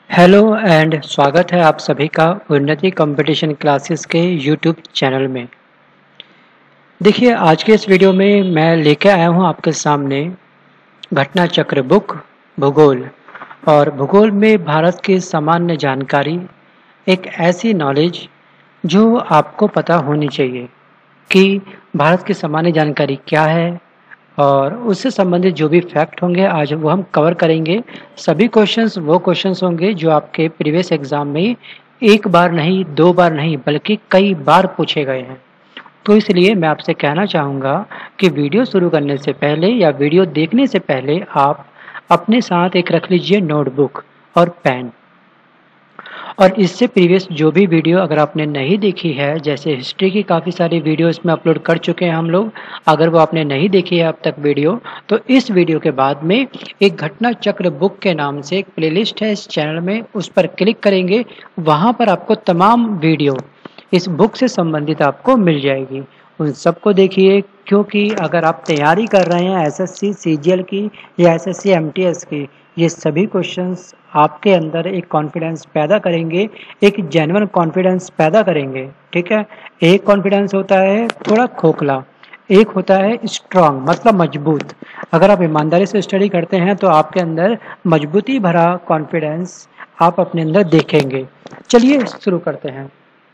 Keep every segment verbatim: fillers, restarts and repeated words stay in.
Hello and स्वागत है आप सभी का उन्नति कंपटीशन क्लासेस के यूट्यूब चैनल में। देखिए, आज के इस वीडियो में मैं लेके आया हूँ आपके सामने घटना चक्र बुक भूगोल। और भूगोल में भारत की सामान्य जानकारी, एक ऐसी नॉलेज जो आपको पता होनी चाहिए कि भारत की सामान्य जानकारी क्या है और उससे संबंधित जो भी फैक्ट होंगे आज वो हम कवर करेंगे। सभी क्वेश्चंस वो क्वेश्चंस होंगे जो आपके प्रीवियस एग्जाम में एक बार नहीं, दो बार नहीं, बल्कि कई बार पूछे गए हैं। तो इसलिए मैं आपसे कहना चाहूँगा कि वीडियो शुरू करने से पहले या वीडियो देखने से पहले आप अपने साथ एक रख लीजिए नोटबुक और पेन। और इससे प्रीवियस जो भी वीडियो अगर आपने नहीं देखी है, जैसे हिस्ट्री की काफ़ी सारी वीडियो इसमें अपलोड कर चुके हैं हम लोग, अगर वो आपने नहीं देखी है अब तक वीडियो, तो इस वीडियो के बाद में एक घटना चक्र बुक के नाम से एक प्लेलिस्ट है इस चैनल में, उस पर क्लिक करेंगे, वहाँ पर आपको तमाम वीडियो इस बुक से संबंधित आपको मिल जाएगी। उन सबको देखिए, क्योंकि अगर आप तैयारी कर रहे हैं एसएससी सीजीएल की या एसएससी एमटीएस की, ये सभी क्वेश्चंस आपके अंदर एक कॉन्फिडेंस पैदा करेंगे, एक जेन्युइन कॉन्फिडेंस पैदा करेंगे। ठीक है, एक कॉन्फिडेंस होता है थोड़ा खोखला, एक होता है स्ट्रांग मतलब मजबूत। अगर आप ईमानदारी से स्टडी करते हैं तो आपके अंदर मजबूती भरा कॉन्फिडेंस आप अपने अंदर देखेंगे। चलिए शुरू करते हैं।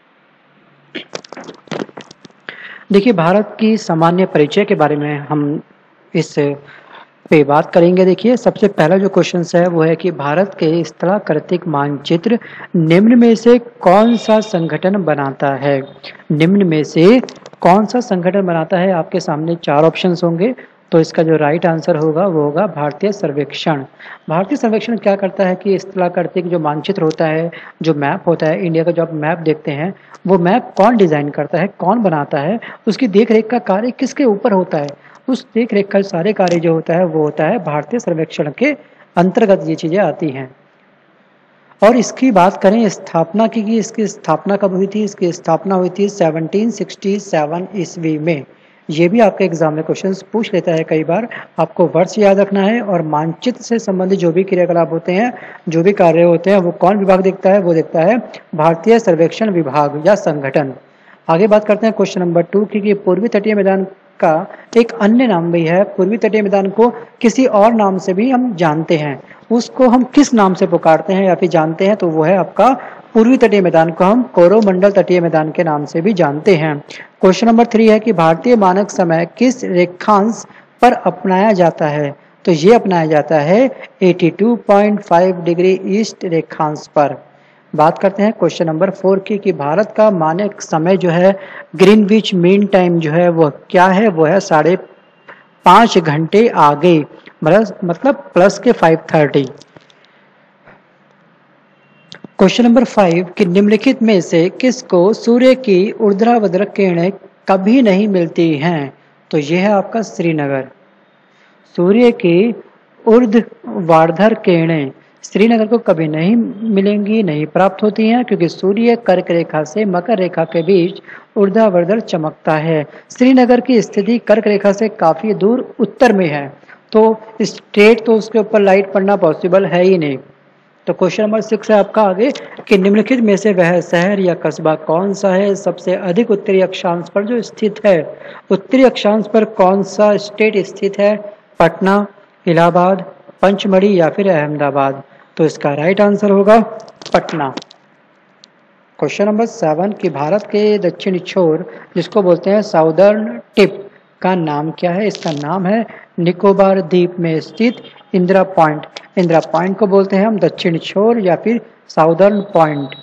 देखिए, भारत की सामान्य परिचय के बारे में हम इस पे बात करेंगे। देखिए, सबसे पहला जो क्वेश्चन है वो है कि भारत के स्थलाकृतिक मानचित्र निम्न में से कौन सा संगठन बनाता है? निम्न में से कौन सा संगठन बनाता है? आपके सामने चार ऑप्शंस होंगे, तो इसका जो राइट आंसर होगा वो होगा भारतीय सर्वेक्षण। भारतीय सर्वेक्षण क्या करता है कि स्थलाकृतिक जो मानचित्र होता है, जो मैप होता है इंडिया का, जो आप मैप देखते हैं, वो मैप कौन डिजाइन करता है, कौन बनाता है, उसकी देख रेख का कार्य किसके ऊपर होता है? उस देख रेख का सारे कार्य जो होता है वो होता है भारतीय सर्वेक्षण के अंतर्गत ये चीजें आती हैं। और इसकी बात करें स्थापना की, कि इसकी स्थापना कब हुई थी? इसकी स्थापना हुई थी सत्रह सौ सड़सठ ईस्वी में। ये भी आपके एग्जाम में क्वेश्चंस पूछ लेता है कई बार, आपको वर्ष याद रखना है। और मानचित्र से संबंधित जो भी क्रियाकलाप होते हैं, जो भी कार्य होते हैं, वो कौन विभाग देखता है? वो देखता है भारतीय सर्वेक्षण विभाग या संगठन। आगे बात करते हैं क्वेश्चन नंबर टू की, कि पूर्वी तटीय मैदान का एक अन्य नाम भी है। पूर्वी तटीय मैदान को किसी और नाम से भी हम जानते हैं, उसको हम किस नाम से पुकारते हैं या फिर जानते हैं? तो वो है आपका पूर्वी तटीय मैदान को हम कोरोमंडल तटीय मैदान के नाम से भी जानते हैं। क्वेश्चन नंबर थ्री है कि भारतीय मानक समय किस रेखांश पर अपनाया जाता है? तो ये अपनाया जाता है बयासी पॉइंट पाँच डिग्री ईस्ट रेखांश पर। बात करते हैं क्वेश्चन नंबर फोर की, कि भारत का मानक समय जो है ग्रीनविच मीन टाइम जो है वो क्या है? वो है साढ़े पाँच घंटे आगे, मतलब प्लस के five thirty. Question number five कि निम्नलिखित में से किसको सूर्य की ऊर्ध्वाधर किरणें कभी नहीं मिलती हैं? तो यह है आपका श्रीनगर। सूर्य की ऊर्ध्वाधर किरणें श्रीनगर को कभी नहीं मिलेंगी, नहीं प्राप्त होती हैं, क्योंकि सूर्य कर्क रेखा से मकर रेखा के बीच ऊर्ध्वाधर चमकता है। श्रीनगर की स्थिति कर्क रेखा से काफी दूर उत्तर में है, तो स्ट्रेट तो उसके ऊपर लाइट पड़ना पॉसिबल है ही नहीं। तो क्वेश्चन नंबर सिक्स है आपका आगे, कि निम्नलिखित में से वह शहर या कस्बा कौन सा है सबसे अधिक उत्तरी अक्षांश पर जो स्थित है? उत्तरी अक्षांश पर कौन सा स्टेट स्थित है? पटना, इलाहाबाद, पंचमढ़ी या फिर अहमदाबाद? तो इसका राइट आंसर होगा पटना। क्वेश्चन नंबर सेवन कि भारत के दक्षिणी छोर जिसको बोलते हैं साउदर्न टिप का नाम क्या है? इसका नाम है निकोबार द्वीप में स्थित इंदिरा पॉइंट। इंदिरा पॉइंट को बोलते हैं हम दक्षिणी छोर या फिर साउदर्न पॉइंट।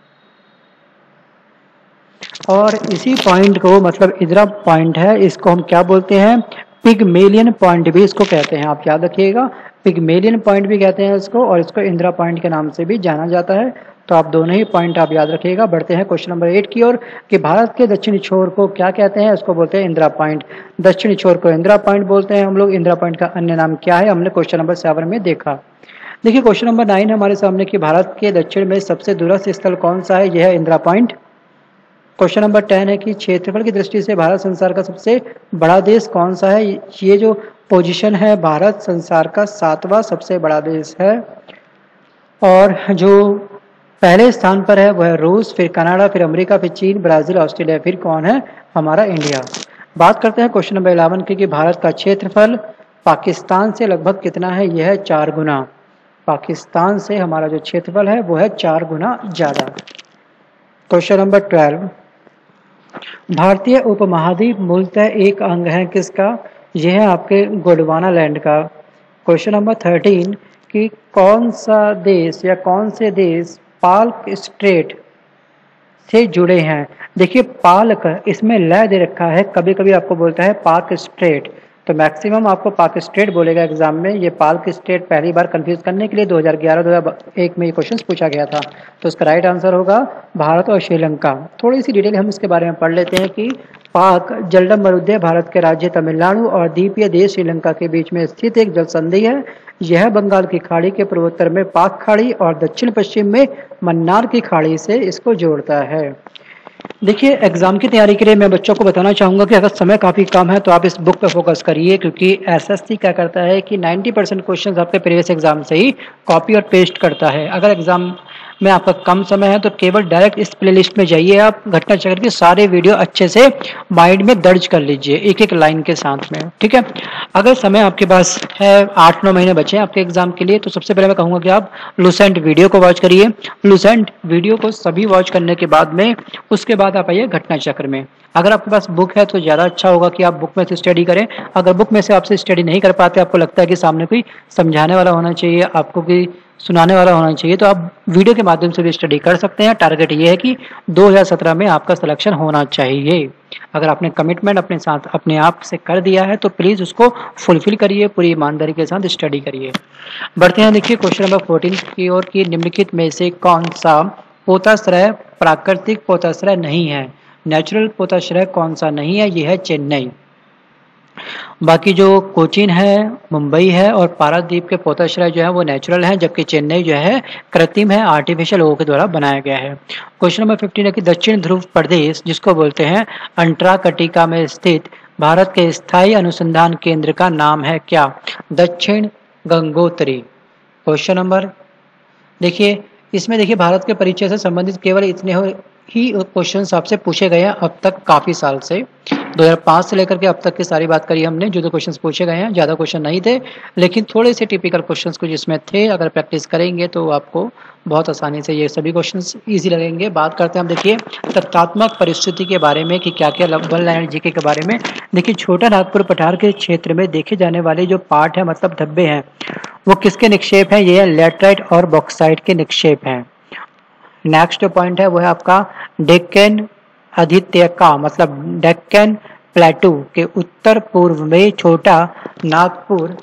और इसी पॉइंट को, मतलब इंदिरा पॉइंट है, इसको हम क्या बोलते हैं? पिगमेलियन पॉइंट भी इसको कहते हैं। आप याद रखिएगा, पिगमेलियन पॉइंट भी कहते हैं इसको, और इसको इंदिरा पॉइंट के नाम से भी जाना जाता है। तो आप दोनों ही पॉइंट आप याद रखिएगा। बढ़ते हैं क्वेश्चन नंबर एट की ओर, कि भारत के दक्षिणी छोर को क्या कहते हैं? इसको बोलते हैं इंदिरा पॉइंट। दक्षिणी छोर को इंदिरा पॉइंट बोलते हैं हम लोग। इंदिरा पॉइंट का अन्य नाम क्या है? हमने क्वेश्चन नंबर सेवन में देखा। देखिए, क्वेश्चन नंबर नाइन हमारे सामने, कि भारत के दक्षिण में सबसे दूरस्थ स्थल कौन सा है? यह है Indira point. Question number ten है कि क्षेत्रफल की दृष्टि से भारत संसार का सबसे बड़ा देश कौन सा है? ये जो पोजीशन है, भारत संसार का सातवां सबसे बड़ा देश है। और जो पहले स्थान पर है वह रूस, फिर कनाडा, फिर अमेरिका, फिर चीन, ब्राजील, ऑस्ट्रेलिया, फिर कौन है? हमारा इंडिया। बात करते हैं क्वेश्चन नंबर इलेवन की कि भारत का क्षेत्रफल पाकिस्तान से लगभग कितना है? यह है चार गुना। पाकिस्तान से हमारा जो क्षेत्रफल है वो है चार गुना ज्यादा। क्वेश्चन नंबर ट्वेल्व, भारतीय उपमहाद्वीप मूलतः एक अंग है किसका? यह है आपके गोंडवाना लैंड का। क्वेश्चन नंबर थर्टीन कि कौन सा देश या कौन से देश पाल्क स्ट्रेट से जुड़े हैं? देखिए पाल्क, इसमें लय दे रखा है, कभी कभी आपको बोलता है पाक स्ट्रेट, तो मैक्सिमम आपको पाक स्ट्रेट बोलेगा एग्जाम में। ये पाल्क स्ट्रेट पहली बार कंफ्यूज करने के लिए दो हज़ार ग्यारह दो हज़ार एक में ये क्वेश्चन पूछा गया था। तो इसका राइट आंसर होगा भारत और श्रीलंका। थोड़ी सी डिटेल हम इसके बारे में पढ़ लेते हैं कि पाक जलडम मरुद्य भारत के राज्य तमिलनाडु और द्वीपीय देश श्रीलंका के बीच में स्थित एक जल संधि है। यह बंगाल की खाड़ी के पूर्वोत्तर में पाक खाड़ी और दक्षिण पश्चिम में मन्नार की खाड़ी से इसको जोड़ता है। देखिए एग्जाम की तैयारी के लिए मैं बच्चों को बताना चाहूँगा कि अगर समय काफ़ी कम है तो आप इस बुक पे फोकस करिए, क्योंकि एसएससी क्या करता है कि नब्बे परसेंट क्वेश्चंस आपके प्रीवियस एग्जाम से ही कॉपी और पेस्ट करता है। अगर एग्जाम में आपका कम समय है तो केवल डायरेक्ट इस प्लेलिस्ट में जाइए, आप घटना चक्र के सारे वीडियो अच्छे से माइंड में दर्ज कर लीजिए एक एक लाइन के साथ में, ठीक है। अगर समय आपके पास है, आठ नौ महीने बचे हैं आपके एग्जाम के लिए, तो सबसे पहले मैं कहूँगा कि आप लुसेंट वीडियो को वॉच करिए। लुसेंट वीडियो को सभी वॉच करने के बाद में उसके बाद आप आइए घटना चक्र में। अगर आपके पास बुक है तो ज़्यादा अच्छा होगा कि आप बुक में से स्टडी करें। अगर बुक में से आपसे स्टडी नहीं कर पाते, आपको लगता है कि सामने कोई समझाने वाला होना चाहिए, आपको कोई सुनाने वाला होना चाहिए, तो आप वीडियो के माध्यम से भी स्टडी कर सकते हैं। टारगेट ये है कि दो हज़ार सत्रह में आपका सिलेक्शन होना चाहिए। अगर आपने कमिटमेंट अपने साथ अपने आप से कर दिया है तो प्लीज़ उसको फुलफिल करिए, पूरी ईमानदारी के साथ स्टडी करिए। बढ़ते हैं देखिए क्वेश्चन नंबर फोर्टीन की ओर की, निम्नलिखित में से कौन सा पोताश्रय प्राकृतिक पोताश्रय नहीं है? नेचुरल पोताश्रय कौन सा नहीं है? यह है चेन्नई। बाकी जो कोचीन है, मुंबई है और पारादीप के पोताश्रय जो है वो नेचुरल है, जबकि चेन्नई जो है कृत्रिम है, आर्टिफिशियल लोगों के द्वारा बनाया गया है। क्वेश्चन नंबर फिफ्टीन है कि दक्षिण ध्रुव प्रदेश जिसको बोलते हैं अंटार्कटिका में स्थित भारत के स्थायी अनुसंधान केंद्र का नाम है क्या? दक्षिण गंगोत्री। क्वेश्चन नंबर देखिए, इसमें देखिए भारत के परिचय से संबंधित केवल इतने ही क्वेश्चंस आपसे पूछे गए हैं अब तक, काफ़ी साल से दो हज़ार पाँच से लेकर के अब तक की सारी बात करी हमने। जो जो क्वेश्चंस पूछे गए हैं, ज़्यादा क्वेश्चन नहीं थे, लेकिन थोड़े से टिपिकल क्वेश्चंस कुछ इसमें थे। अगर प्रैक्टिस करेंगे तो आपको बहुत आसानी से ये सभी क्वेश्चंस इजी लगेंगे। बात करते हैं हम देखिए तथ्यात्मक परिस्थिति के बारे में कि क्या क्या वन लाइनर जीके के बारे में। देखिए छोटा नागपुर पठार के क्षेत्र में देखे जाने वाले जो पार्ट है, मतलब धब्बे हैं, वो किसके निक्षेप हैं? ये लैटराइट और बॉक्साइट के निक्षेप हैं। नेक्स्ट जो पॉइंट है वो है आपका डेक्कन आदित्य का, मतलब डेक्कन प्लेटू के उत्तर पूर्व में छोटा नागपुर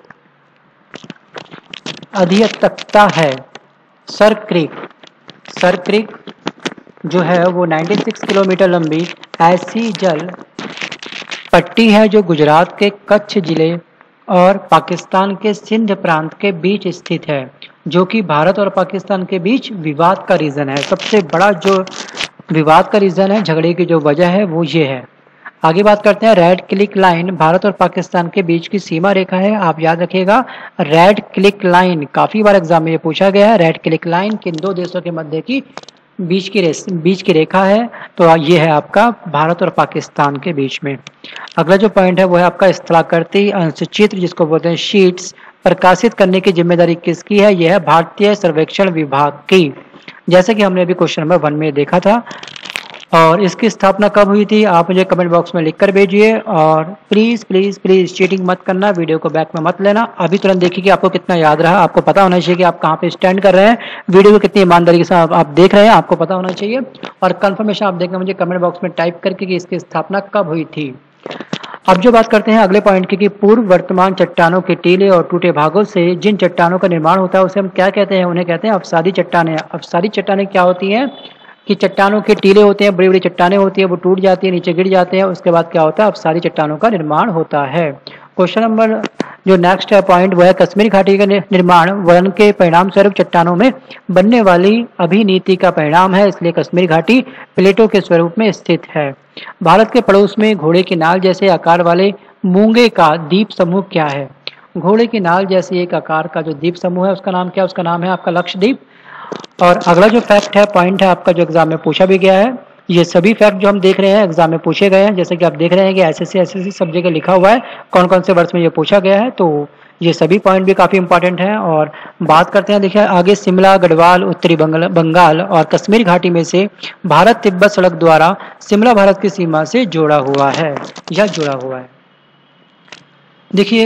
अधियतकता है। सर क्रीक, सर क्रीक जो है वो छियानवे किलोमीटर लंबी ऐसी जल पट्टी है जो गुजरात के कच्छ जिले और पाकिस्तान के सिंध प्रांत के बीच स्थित है, जो कि भारत और पाकिस्तान के बीच विवाद का रीजन है। सबसे बड़ा जो विवाद का रीजन है, झगड़े की जो वजह है वो ये है। आगे बात करते हैं रेड क्लिक लाइन भारत और पाकिस्तान के बीच की सीमा रेखा है। आप याद रखिएगा रेड क्लिक लाइन, काफी बार एग्जाम में ये पूछा गया है। रेड क्लिक लाइन किन दो देशों के मध्य की बीच की बीच की रेखा है? तो ये है आपका भारत और पाकिस्तान के बीच में। अगला जो पॉइंट है वो है आपका स्थलाकृति अंशचित्र जिसको बोलते हैं शीट्स प्रकाशित करने की जिम्मेदारी किसकी है? यह है भारतीय सर्वेक्षण विभाग की, जैसे कि हमने अभी क्वेश्चन नंबर वन में देखा था। और इसकी स्थापना कब हुई थी आप मुझे कमेंट बॉक्स में लिख कर भेजिए। और प्लीज़ प्लीज़ प्लीज़ चीटिंग मत करना, वीडियो को बैक में मत लेना, अभी तुरंत देखिए कि आपको कितना याद रहा। आपको पता होना चाहिए कि आप कहाँ पे स्टैंड कर रहे हैं, वीडियो को कितनी ईमानदारी के साथ आप देख रहे हैं, आपको पता होना चाहिए। और कंफर्मेशन आप देखना मुझे कमेंट बॉक्स में टाइप करके कि इसकी स्थापना कब हुई थी। अब जो बात करते हैं अगले पॉइंट की कि पूर्व वर्तमान चट्टानों के टीले और टूटे भागों से जिन चट्टानों का निर्माण होता है उसे हम क्या कहते हैं? उन्हें कहते हैं अवसादी चट्टानें। अवसादी चट्टानें क्या होती हैं कि चट्टानों के टीले होते हैं, बड़ी बड़ी चट्टानें होती है, वो टूट जाती है, नीचे गिर जाते हैं, उसके बाद क्या होता है? अवसादी चट्टानों का निर्माण होता है। क्वेश्चन नंबर जो नेक्स्ट है पॉइंट वो है कश्मीरी घाटी का निर्माण वन के परिणाम स्वरूप चट्टानों में बनने वाली अभिनीति का परिणाम है, इसलिए कश्मीरी घाटी प्लेटों के स्वरूप में स्थित है। भारत के पड़ोस में घोड़े की नाल जैसे आकार वाले मूंगे का द्वीप समूह क्या है? घोड़े की नाल जैसे एक आकार का जो द्वीप समूह है उसका नाम क्या है? उसका नाम है आपका लक्षद्वीप। और अगला जो फैक्ट है, पॉइंट है आपका, जो एग्जाम में पूछा भी गया है, ये सभी फैक्ट जो हम देख रहे हैं एग्जाम में पूछे गए हैं, जैसे कि आप देख रहे हैं कि एसएससी एसएससी सब जगह लिखा हुआ है कौन कौन से वर्ष में ये पूछा गया है, तो ये सभी पॉइंट भी काफ़ी इंपॉर्टेंट हैं। और बात करते हैं, देखिए आगे, शिमला, गढ़वाल, उत्तरी बंगाल बंगाल और कश्मीर घाटी में से भारत तिब्बत सड़क द्वारा शिमला भारत की सीमा से जोड़ा हुआ है या जुड़ा हुआ है। देखिए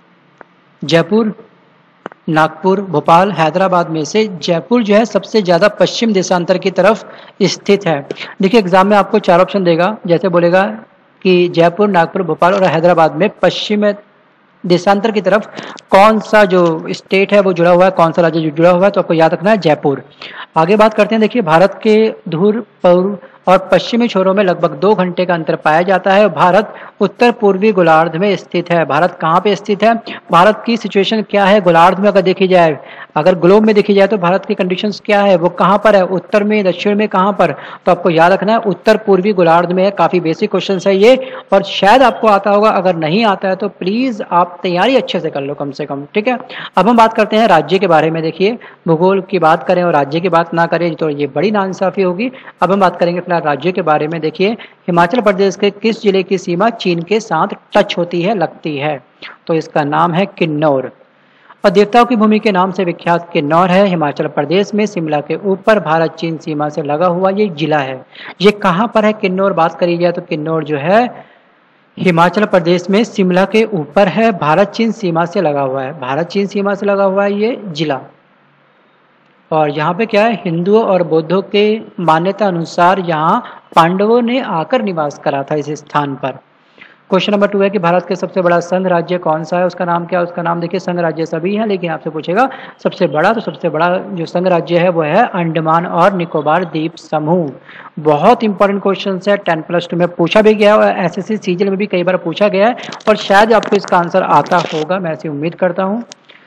जयपुर, नागपुर, भोपाल, हैदराबाद में से जयपुर जो है सबसे ज़्यादा पश्चिम देशांतर की तरफ स्थित है। देखिए एग्जाम में आपको चार ऑप्शन देगा, जैसे बोलेगा कि जयपुर, नागपुर, भोपाल और हैदराबाद में पश्चिम देशांतर की तरफ कौन सा जो स्टेट है वो जुड़ा हुआ है, कौन सा राज्य जो जुड़ा हुआ है, तो आपको याद रखना है जयपुर। आगे बात करते हैं, देखिए भारत के धूर, पूर्व और पश्चिमी छोरों में लगभग दो घंटे का अंतर पाया जाता है। भारत उत्तर पूर्वी गोलार्ध में स्थित है। भारत कहाँ पे स्थित है, भारत की सिचुएशन क्या है गोलार्ध में, अगर देखी जाए, अगर ग्लोब में देखी जाए तो भारत की कंडीशंस क्या है, वो कहाँ पर है, उत्तर में, दक्षिण में, कहाँ पर, तो आपको याद रखना है उत्तर पूर्वी गोलार्ध में है। काफी बेसिक क्वेश्चन है ये, और शायद आपको आता होगा, अगर नहीं आता है तो प्लीज आप तैयारी अच्छे से कर लो कम से कम, ठीक है। अब हम बात करते हैं राज्य के बारे में। देखिए भूगोल की बात करें और राज्य की बात ना करें तो ये बड़ी नाइंसाफी होगी। अब हम बात करेंगे फिलहाल राज्य के बारे में। देखिए हिमाचल प्रदेश के किस जिले की सीमा चीन के साथ टच होती है, लगती है, तो इसका नाम है किन्नौर। और देवताओं की भूमि के नाम से विख्यात किन्नौर है हिमाचल प्रदेश में, शिमला के ऊपर भारत चीन सीमा से लगा हुआ ये जिला है। ये कहाँ पर है किन्नौर, बात करी जाए तो किन्नौर जो है हिमाचल प्रदेश में शिमला के ऊपर है, भारत चीन सीमा से लगा हुआ है, भारत चीन सीमा से लगा हुआ है ये जिला। और यहाँ पे क्या है, हिंदुओं और बौद्धों के मान्यता अनुसार यहाँ पांडवों ने आकर निवास करा था इस स्थान पर। क्वेश्चन नंबर टू है कि भारत के सबसे बड़ा संघ राज्य कौन सा है, उसका नाम क्या है, उसका नाम देखिए, संघ राज्य सभी हैं लेकिन आपसे पूछेगा सबसे बड़ा, तो सबसे बड़ा जो संघ राज्य है वो है अंडमान और निकोबार द्वीप समूह। बहुत इंपॉर्टेंट क्वेश्चन है, टेन प्लस टू में पूछा भी गया है, एस एस सी सीजीएल में भी कई बार पूछा गया है, और शायद आपको इसका आंसर आता होगा, मैं ऐसी उम्मीद करता हूँ।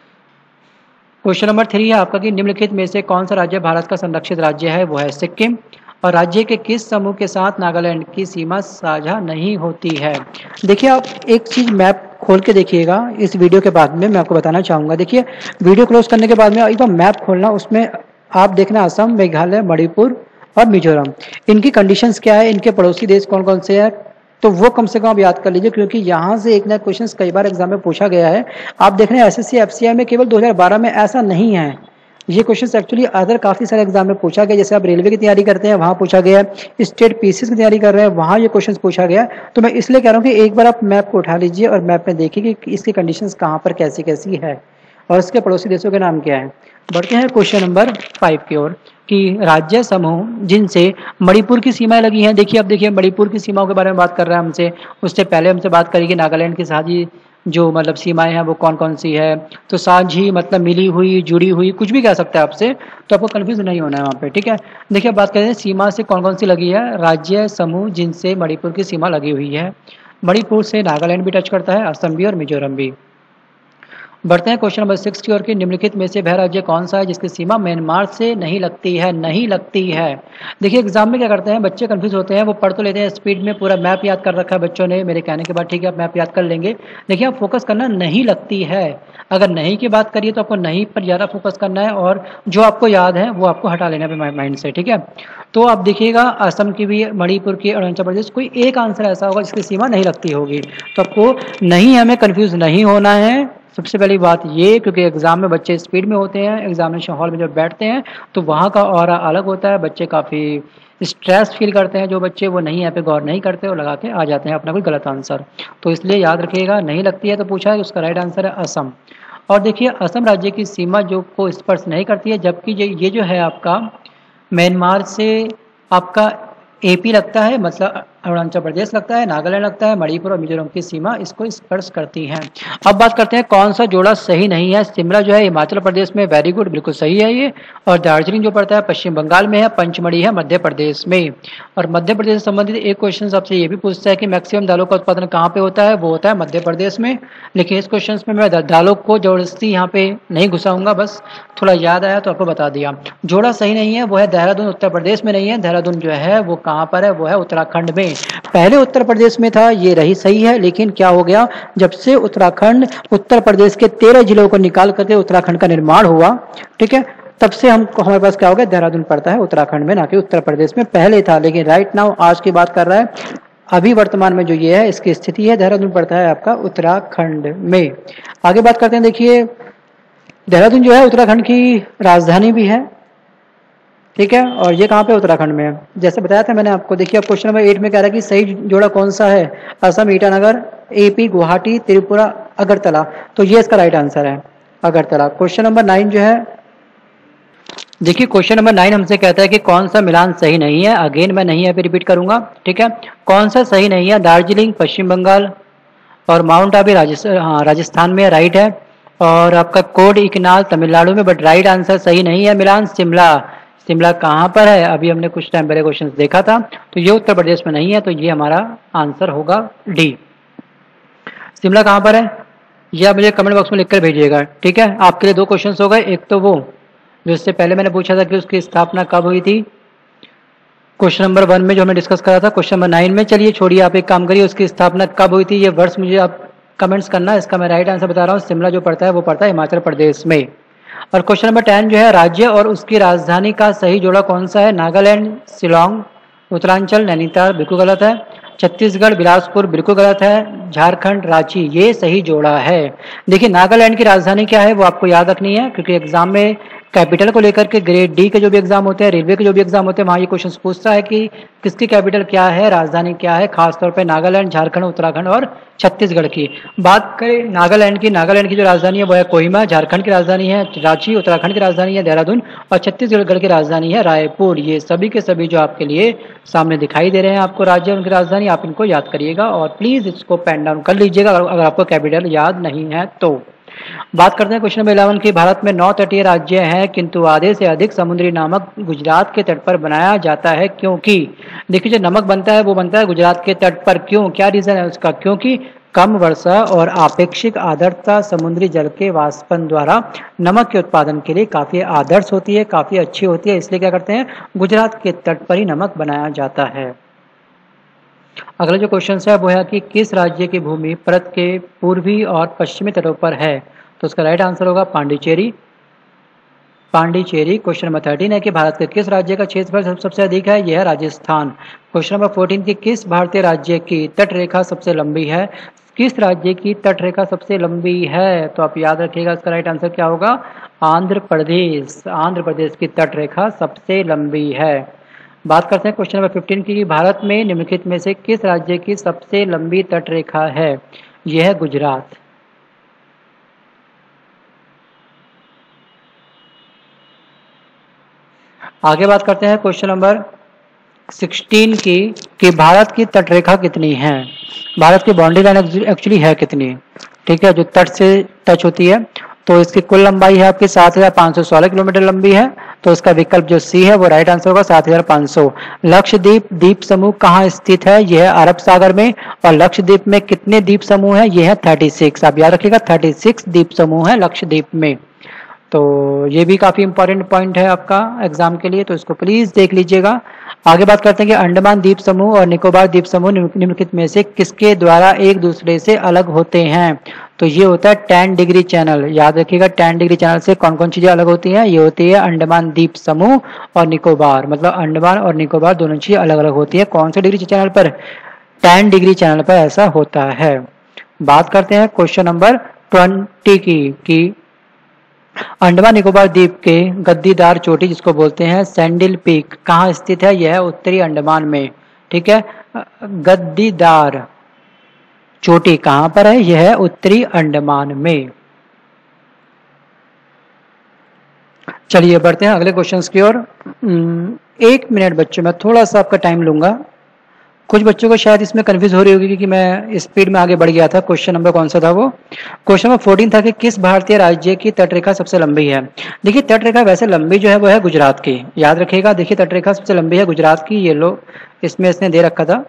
क्वेश्चन नंबर थ्री है आपका कि निम्नलिखित में से कौन सा राज्य भारत का संरक्षित राज्य है, वो है सिक्किम। और राज्य के किस समूह के साथ नागालैंड की सीमा साझा नहीं होती है। देखिए आप एक चीज मैप खोल के देखिएगा इस वीडियो के बाद में, मैं आपको बताना चाहूंगा। देखिए वीडियो क्लोज करने के बाद में एक बार मैप खोलना, उसमें आप देखना असम, मेघालय, मणिपुर और मिजोरम, इनकी कंडीशंस क्या है, इनके पड़ोसी देश कौन कौन से हैं, तो वो कम से कम आप याद कर लीजिए, क्योंकि यहाँ से एक नया क्वेश्चन कई बार एग्जाम में पूछा गया है। आप देख रहे हैं एसएससी एफसीआई में केवल दो हज़ार बारह में ऐसा नहीं है, ये क्वेश्चन एक्चुअली अदर काफी सारे एग्जाम में पूछा गया। जैसे आप रेलवे की तैयारी करते हैं वहां पूछा गया है, स्टेट पीसीएस की तैयारी कर रहे हैं वहां ये क्वेश्चन पूछा गया। तो मैं इसलिए कह रहा हूँ कि एक बार आप मैप को उठा लीजिए और मैप में देखिए कि इसकी कंडीशंस कहाँ पर कैसी कैसी है और इसके पड़ोसी देशों के नाम क्या है। बढ़ते हैं क्वेश्चन नंबर फाइव की ओर कि राज्य समूह जिनसे मणिपुर की सीमाएं लगी हैं। देखिए अब देखिए मणिपुर की सीमाओं के बारे में बात कर रहा है हमसे, उससे पहले हमसे बात करेगी नागालैंड की साझी जो मतलब सीमाएं हैं वो कौन कौन सी है। तो साझी मतलब मिली हुई, जुड़ी हुई, कुछ भी कह सकते हैं आपसे, तो आपको कंफ्यूज नहीं होना है वहाँ पे, ठीक है। देखिए अब बात करते हैं सीमा से कौन कौन सी लगी है। राज्य समूह जिनसे मणिपुर की सीमा लगी हुई है, मणिपुर से नागालैंड भी टच करता है, असम भी और मिजोरम भी। बढ़ते हैं क्वेश्चन नंबर सिक्स की ओर कि निम्नलिखित में से वह राज्य कौन सा है जिसकी सीमा म्यांमार से नहीं लगती है, नहीं लगती है। देखिए एग्जाम में क्या करते हैं बच्चे कंफ्यूज होते हैं, वो पढ़ तो लेते हैं स्पीड में, पूरा मैप याद कर रखा है बच्चों ने, मेरे कहने के बाद ठीक है आप मैप याद कर लेंगे। देखिए आप फोकस करना नहीं लगती है, अगर नहीं की बात करिए तो आपको नहीं पर ज़्यादा फोकस करना है और जो आपको याद है वो आपको हटा लेना है माइंड से, ठीक है। तो आप देखिएगा असम की भी, मणिपुर की, अरुणाचल प्रदेश, कोई एक आंसर ऐसा होगा जिसकी सीमा नहीं लगती होगी। तो आपको नहीं, हमें कन्फ्यूज नहीं होना है, सबसे पहली बात ये, क्योंकि एग्जाम में बच्चे स्पीड में होते हैं, एग्जामिनेशन हॉल में जब बैठते हैं तो वहाँ का ऑरा अलग होता है, बच्चे काफ़ी स्ट्रेस फील करते हैं, जो बच्चे वो नहीं यहाँ पे गौर नहीं करते और लगा के आ जाते हैं अपना कोई गलत आंसर। तो इसलिए याद रखिएगा नहीं लगती है तो पूछा है, उसका राइट आंसर है असम। और देखिए असम राज्य की सीमा जो को स्पर्श नहीं करती है, जबकि ये जो है आपका म्यांमार से आपका एपी लगता है, मतलब अरुणाचल प्रदेश लगता है, नागालैंड लगता है, मणिपुर और मिजोरम की सीमा इसको स्पर्श करती हैं। अब बात करते हैं कौन सा जोड़ा सही नहीं है। शिमला जो है हिमाचल प्रदेश में, वेरी गुड, बिल्कुल सही है ये। और दार्जिलिंग जो पड़ता है पश्चिम बंगाल में है, पंचमढ़ी है मध्य प्रदेश में। और मध्य प्रदेश से संबंधित एक क्वेश्चन आपसे ये भी पूछता है कि मैक्सिमम दालों का उत्पादन कहाँ पे होता है, वो होता है मध्य प्रदेश में। लेकिन इस क्वेश्चन में मैं दालों को जबरदस्ती यहाँ पे नहीं घुसाऊंगा, बस थोड़ा याद आया तो आपको बता दिया। जोड़ा सही नहीं है वो है देहरादून, उत्तर प्रदेश में नहीं है। देहरादून जो है वो कहाँ पर है, वो है उत्तराखंड में। पहले उत्तर प्रदेश में था, ये रही सही है, लेकिन क्या हो गया, जब से उत्तराखंड उत्तर प्रदेश के तेरह जिलों को निकाल करके उत्तराखंड का निर्माण हुआ, ठीक है, तब से हम हमारे पास क्या हो गया, देहरादून पड़ता है उत्तराखंड में, ना कि उत्तर प्रदेश में। पहले था, लेकिन राइट नाउ आज की बात कर रहा है, अभी वर्तमान में जो ये है इसकी स्थिति है, देहरादून पड़ता है आपका उत्तराखंड में। आगे बात करते हैं, देखिए देहरादून जो है उत्तराखंड की राजधानी भी है, ठीक है, और ये कहाँ पे, उत्तराखंड में है। जैसे बताया था मैंने आपको, देखिए अब क्वेश्चन नंबर एट में कह रहा है कि सही जोड़ा कौन सा है, असम, ईटानगर, एपी, गुवाहाटी, त्रिपुरा, अगरतला। तो ये इसका राइट आंसर है, अगरतला। क्वेश्चन नंबर नाइन जो है, देखिए क्वेश्चन नंबर नाइन हमसे कहता है कि कौन सा मिलान सही नहीं है। अगेन मैं नहीं है, फिर रिपीट करूंगा, ठीक है। कौन सा सही नहीं है, दार्जिलिंग पश्चिम बंगाल और माउंट आबू राजस्थान, हाँ राजस्थान में, राइट है। और आपका कोड इकनाल तमिलनाडु में, बट राइट आंसर सही नहीं है। मिलान शिमला, शिमला कहाँ पर है, अभी हमने कुछ टाइम पहले क्वेश्चन देखा था, तो ये उत्तर प्रदेश में नहीं है, तो ये हमारा आंसर होगा डी। शिमला कहाँ पर है, ये आप मुझे कमेंट बॉक्स में लिखकर भेजिएगा, ठीक है। आपके लिए दो क्वेश्चन हो गए, एक तो वो जो इससे पहले मैंने पूछा था कि उसकी स्थापना कब हुई थी, क्वेश्चन नंबर वन में जो हमें डिस्कस करा था। क्वेश्चन नंबर नाइन में, चलिए छोड़िए, आप एक काम करिए, उसकी स्थापना कब हुई थी ये वर्ष मुझे आप कमेंट्स करना। इसका मैं राइट आंसर बता रहा हूँ, शिमला जो पड़ता है वो पड़ता है हिमाचल प्रदेश में। और क्वेश्चन नंबर टेन जो है, राज्य और उसकी राजधानी का सही जोड़ा कौन सा है, नागालैंड शिलोंग, उत्तरांचल नैनीताल, बिल्कुल गलत है। छत्तीसगढ़ बिलासपुर, बिल्कुल गलत है। झारखंड रांची, ये सही जोड़ा है। देखिए नागालैंड की राजधानी क्या है वो आपको याद रखनी है, क्योंकि एग्जाम में कैपिटल को लेकर के ग्रेड डी के जो भी एग्जाम होते हैं, रेलवे के जो भी एग्जाम होते हैं, वहाँ ये क्वेश्चन पूछता है कि किसकी कैपिटल क्या है, राजधानी क्या है, खासतौर पे नागालैंड, झारखंड, उत्तराखंड और छत्तीसगढ़ की। बात करें नागालैंड की, नागालैंड की जो राजधानी है वो है कोहिमा, झारखंड की राजधानी है रांची, उत्तराखंड की राजधानी है देहरादून और छत्तीसगढ़ की राजधानी है रायपुर। ये सभी के सभी जो आपके लिए सामने दिखाई दे रहे हैं आपको राज्य उनकी राजधानी, आप इनको याद करिएगा और प्लीज इसको पेन डाउन कर लीजिएगा अगर आपको कैपिटल याद नहीं है तो। बात करते हैं क्वेश्चन नंबर इलेवन की, भारत में नौ तटीय राज्य हैं किंतु आधे से अधिक समुद्री नमक गुजरात के तट पर बनाया जाता है, क्योंकि देखिए जो नमक बनता है वो बनता है गुजरात के तट पर। क्यों, क्या रीजन है उसका, क्योंकि कम वर्षा और आपेक्षिक आर्द्रता समुद्री जल के वाष्पन द्वारा नमक के उत्पादन के लिए काफी आदर्श होती है, काफी अच्छी होती है, इसलिए क्या करते हैं गुजरात के तट पर ही नमक बनाया जाता है। अगला जो क्वेश्चन है वो है कि किस राज्य की भूमि परत के पूर्वी और पश्चिमी तटों पर है, तो उसका राइट आंसर होगा Pondicherry, Pondicherry. Question number thirteen है कि भारत के किस राज्य का क्षेत्रफल सबसे अधिक है, यह है राजस्थान। क्वेश्चन नंबर फोर्टीन की किस भारतीय राज्य की तट रेखा सबसे लंबी है, किस राज्य की तट रेखा सबसे लंबी है, तो आप याद रखिएगा इसका राइट आंसर क्या होगा, आंध्र प्रदेश, आंध्र प्रदेश की तट रेखा सबसे लंबी है। बात करते हैं क्वेश्चन नंबर फिफ्टीन की, भारत में निम्नलिखित में से किस राज्य की सबसे लंबी तट रेखा है, यह है गुजरात। आगे बात करते हैं क्वेश्चन नंबर सिक्सटीन की कि भारत की तट रेखा कितनी है, भारत की बाउंड्री लाइन एक्चुअली है कितनी, ठीक है, जो तट से टच होती है, तो इसकी कुल लंबाई है आपकी सात हजार पाँच सौ सोलह किलोमीटर लंबी है, तो इसका विकल्प जो सी है वो राइट आंसर होगा सात हजार पाँच सौ। लक्षद्वीप द्वीप समूह कहाँ स्थित है, यह है अरब सागर में, और लक्षद्वीप में कितने द्वीप समूह है, यह है छत्तीस, आप याद रखिएगा छत्तीस द्वीप समूह है लक्षद्वीप में। तो ये भी काफी इंपॉर्टेंट पॉइंट है आपका एग्जाम के लिए, तो इसको प्लीज देख लीजिएगा। आगे बात करते हैं कि अंडमान द्वीप समूह और निकोबार द्वीप समूह निम्नलिखित में से किसके द्वारा एक दूसरे से अलग होते हैं, तो ये होता है टेन डिग्री चैनल। याद रखिएगा टेन डिग्री चैनल से कौन कौन चीजें अलग होती हैं, ये होती है अंडमान द्वीप समूह और निकोबार, मतलब अंडमान और निकोबार दोनों चीजें अलग अलग होती है। कौन से डिग्री चैनल पर, टेन डिग्री चैनल पर ऐसा होता है। बात करते हैं क्वेश्चन नंबर ट्वेंटी की कि अंडमान निकोबार द्वीप के गद्दीदार चोटी जिसको बोलते हैं सैंडल पीक कहाँ स्थित है, यह है उत्तरी अंडमान में, ठीक है। गद्दीदार चोटी कहाँ पर है, यह है उत्तरी अंडमान में। चलिए बढ़ते हैं अगले क्वेश्चंस की ओर। एक मिनट बच्चों, मैं थोड़ा सा आपका टाइम लूंगा, कुछ बच्चों को शायद इसमें कंफ्यूज हो रही होगी कि मैं स्पीड में आगे बढ़ गया था। क्वेश्चन नंबर कौन सा था वो, क्वेश्चन नंबर फोर्टीन था कि किस भारतीय राज्य की तटरेखा सबसे लंबी है। देखिए तटरेखा वैसे लंबी जो है वो है गुजरात की, याद रखिएगा। देखिए तटरेखा सबसे लंबी है गुजरात की, ये लो इसमें इसने दे रखा था,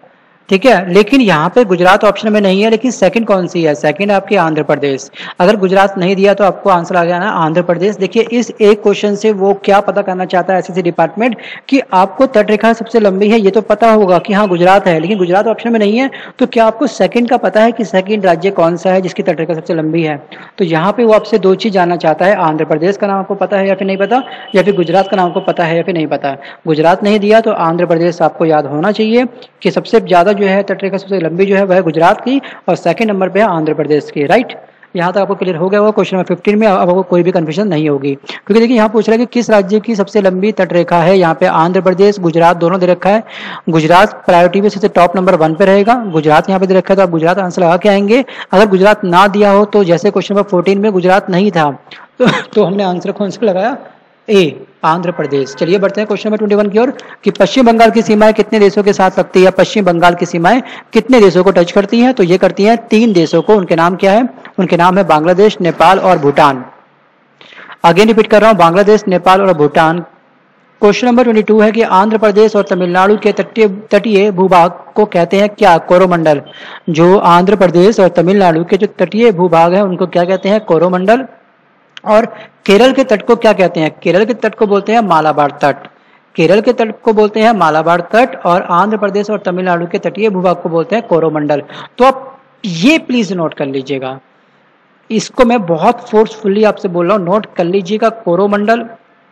ठीक है, लेकिन यहाँ पे गुजरात ऑप्शन में नहीं है, लेकिन सेकंड कौन सी है? सेकंड आपकी आंध्र प्रदेश। अगर गुजरात नहीं दिया तो आपको आंसर आ गया ना आंध्र प्रदेश। देखिए इस एक क्वेश्चन से वो क्या पता करना चाहता है एसएससी डिपार्टमेंट कि आपको तटरेखा सबसे लंबी है ये तो पता होगा कि हाँ गुजरात है, लेकिन गुजरात ऑप्शन में नहीं है, तो क्या आपको सेकंड का पता है कि सेकंड राज्य कौन सा है जिसकी तटरेखा सबसे लंबी है? तो यहाँ पे वो आपसे दो चीज जानना चाहता है, आंध्र प्रदेश का नाम आपको पता है या फिर नहीं पता, या फिर गुजरात का नाम आपको पता है या फिर नहीं पता। गुजरात नहीं दिया तो आंध्र प्रदेश आपको याद होना चाहिए कि सबसे ज्यादा जो है तटरेखा सबसे लंबी जो है वह है गुजरात की और सेकंड नंबर पे है आंध्र प्रदेश की। राइट, यहाँ तक आपको क्लियर हो गया होगा क्वेश्चन नंबर फिफ्टीन में, अब आपको कोई भी कंफ्यूजन नहीं होगी, क्योंकि देखिए यहाँ पूछ रहा है कि किस राज्य की सबसे लंबी तटरेखा है। यहाँ पे आंध्र प्रदेश गुजरात दोनों दे रखा है। गुजरात प्रायोरिटी में सबसे टॉप नंबर वन पे रहेगा, गुजरात यहाँ पे दे रखा है तो आप गुजरात आंसर लगा के आएंगे। अगर गुजरात ना दिया हो तो जैसे क्वेश्चन नंबर फोर्टीन में गुजरात नहीं था तो, तो हमने आंसर कौन सा लगाया? ए, आंध्र प्रदेश। चलिए बढ़ते हैं क्वेश्चन नंबर ट्वेंटी वन की ओर कि पश्चिम बंगाल की सीमाएं कितने देशों के साथ लगती है? पश्चिम बंगाल की सीमाएं कितने देशों को टच करती हैं? तो ये करती हैं तीन देशों को। उनके नाम क्या है? उनके नाम है बांग्लादेश, नेपाल और भूटान। अगेन रिपीट कर रहा हूं, बांग्लादेश, नेपाल और Bhutan. Question number twenty two है कि आंध्र प्रदेश और तमिलनाडु के तटीय तटीय भूभाग को कहते हैं क्या? कोरोमंडल। जो आंध्र प्रदेश और तमिलनाडु के जो तटीय भूभाग है उनको क्या कहते हैं? कोरोमंडल। और केरल के तट को क्या कहते हैं? केरल के तट को बोलते हैं मालाबार तट। केरल के तट को बोलते हैं मालाबार तट और आंध्र प्रदेश और तमिलनाडु के तटीय भूभाग को बोलते हैं कोरोमंडल। तो आप ये प्लीज नोट कर लीजिएगा, इसको मैं बहुत फोर्सफुली आपसे बोल रहा हूं, नोट कर लीजिएगा। कोरोमंडल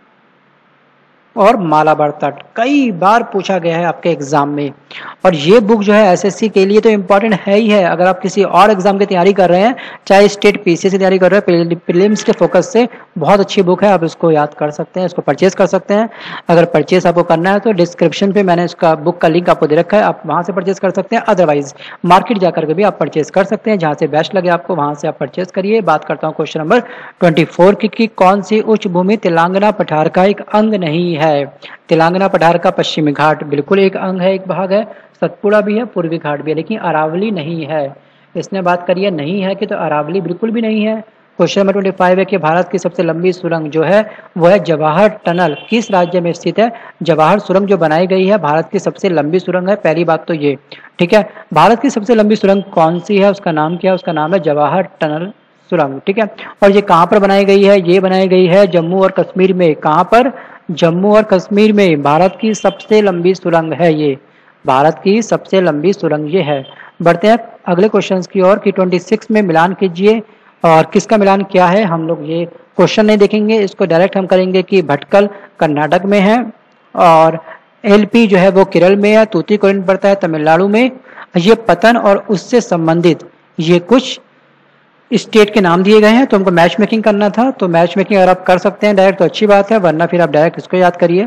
और मालाबार तट कई बार पूछा गया है आपके एग्जाम में, और ये बुक जो है एसएससी के लिए तो इम्पोर्टेंट है ही है। अगर आप किसी और एग्जाम की तैयारी कर रहे हैं, चाहे स्टेट पीसीएस की तैयारी कर रहे हैं, प्रीलिम्स के फोकस से बहुत अच्छी बुक है, आप इसको याद कर सकते हैं, इसको परचेज कर सकते हैं। अगर परचेज आपको करना है तो डिस्क्रिप्शन पे मैंने इसका बुक का लिंक आपको दे रखा है, आप वहां से परचेज कर सकते हैं। अदरवाइज मार्केट जाकर के भी आप परचेज कर सकते हैं, जहां से बेस्ट लगे आपको वहां से आप परचेज करिए। बात करता हूँ क्वेश्चन नंबर ट्वेंटी फोर की कि कौन सी उच्च भूमि तेलंगाना पठार का एक अंग नहीं है? तेलंगाना पठार का पश्चिमी घाट बिल्कुल एक अंग है, एक भाग है। सतपुड़ा भी है, पूर्वी घाट भी है, लेकिन अरावली नहीं है। इसने बात करी है नहीं है कि, तो अरावली बिल्कुल भी नहीं है। क्वेश्चन नंबर ट्वेंटी फाइव है कि भारत की सबसे लंबी सुरंग जो है वो है जवाहर टनल, किस राज्य में स्थित है? जवाहर सुरंग जो बनाई गई है भारत की सबसे लंबी सुरंग है, पहली बात तो ये। ठीक है, भारत की सबसे लंबी सुरंग कौन सी है? उसका नाम क्या है? उसका नाम है जवाहर टनल सुरंग। ठीक है, और ये कहाँ पर बनाई गई है? ये बनाई गई है जम्मू और कश्मीर में। कहाँ पर? जम्मू और कश्मीर में। भारत की सबसे लंबी सुरंग है ये, भारत की सबसे लंबी सुरंग ये है। बढ़ते हैं अगले क्वेश्चंस की ओर कि ट्वेंटी सिक्स में मिलान कीजिए, और किसका मिलान क्या है? हम लोग ये क्वेश्चन नहीं देखेंगे, इसको डायरेक्ट हम करेंगे कि भटकल कर्नाटक में है और एलपी जो है वो केरल में है, तूतीकोरिन पड़ता है तमिलनाडु में। ये पतन और उससे संबंधित ये कुछ स्टेट के नाम दिए गए हैं, तो हमको मैच मेकिंग करना था, तो मैच मेकिंग अगर आप कर सकते हैं डायरेक्ट तो अच्छी बात है, वरना फिर आप डायरेक्ट इसको याद करिए।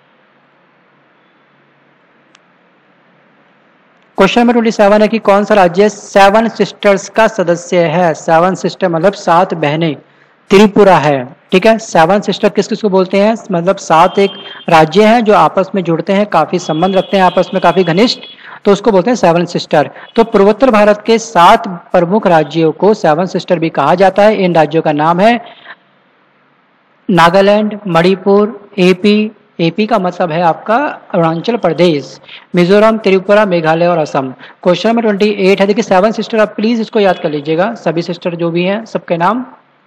क्वेश्चन नंबर ट्वेंटी सेवन है कि कौन सा राज्य सेवन सिस्टर्स का सदस्य है? सेवन सिस्टर मतलब सात बहनें, त्रिपुरा है। ठीक है, सेवन सिस्टर किस किस को बोलते हैं? मतलब सात एक राज्य हैं जो आपस में जुड़ते हैं, काफी संबंध रखते हैं आपस में, काफी घनिष्ठ, तो उसको बोलते हैं सेवन सिस्टर। तो पूर्वोत्तर भारत के सात प्रमुख राज्यों को सेवन सिस्टर भी कहा जाता है। इन राज्यों का नाम है नागालैंड, मणिपुर, एपी, एपी का मतलब है आपका अरुणाचल प्रदेश, मिजोरम, त्रिपुरा, मेघालय और Assam. Question number twenty eight है, देखिए सेवन सिस्टर, आप प्लीज इसको याद कर लीजिएगा, सभी सिस्टर जो भी हैं सबके नाम।